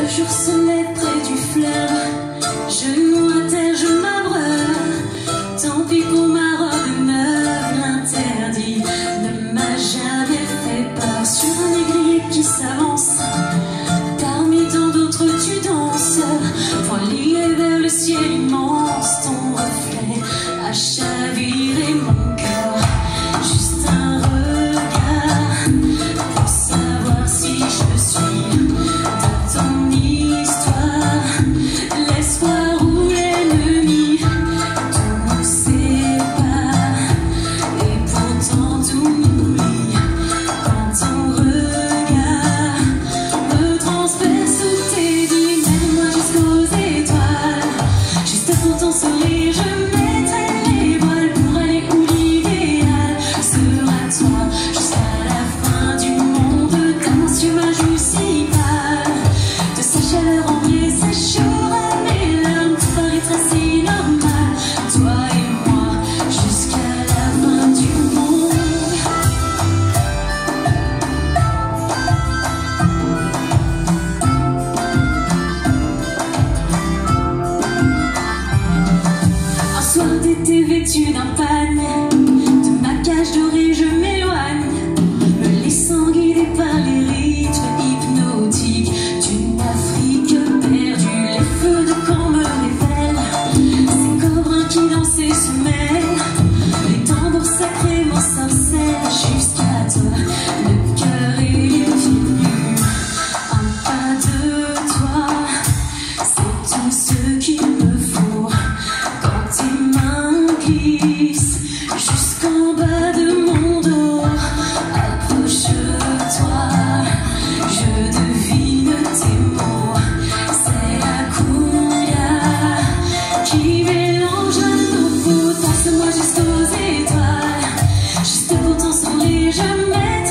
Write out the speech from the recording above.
Le jour se lève près du fleuve, genoux à terre, je m'abreuve. Tant pis pour ma robe neuve, l'interdit ne m'a jamais fait peur. Sur un négrier qui s'avance, parmi tant d'autres tu danses. Voilier vers le ciel immense, ton reflet a chaviré mon cœur. Juste un regard pour savoir si je suis de ton histoire. L'espoir ou l'ennemi, tout nous sépare et pourtant tout m'oublie. Quand ton regard me transperce, t'es dit, mène-moi jusqu'aux étoiles. Juste pour ton sourire, je mettrai les voiles pour aller où l'idéal sera toi. Jusqu'à la fin du monde, comme sur ma joue si pâle, de sa chaleur enviée séchera mes larmes. Tout paraîtra si normal, toi et moi, jusqu'à la fin du monde. Un soir d'été vêtu d'un pagne, de ma cage dorée je m'éloigne, me laissant guider par les rythmes hypnotiques d'une Afrique perdue. Les feux de camp me révèlent ces corps qui dansaient se mêlent, les tambours sacrés m'ensorcellent. Jusqu'à toi, le cœur est les pieds nus. Un pas de toi, c'est tout ce qu'il me faut. Quand tes mains glissent jusqu'en bas de mon dos, approche-toi, je devine tes mots. C'est la cumbia qui mélange à nos peaux. Passe-moi jusqu'aux étoiles, juste pour ton sourire, je mets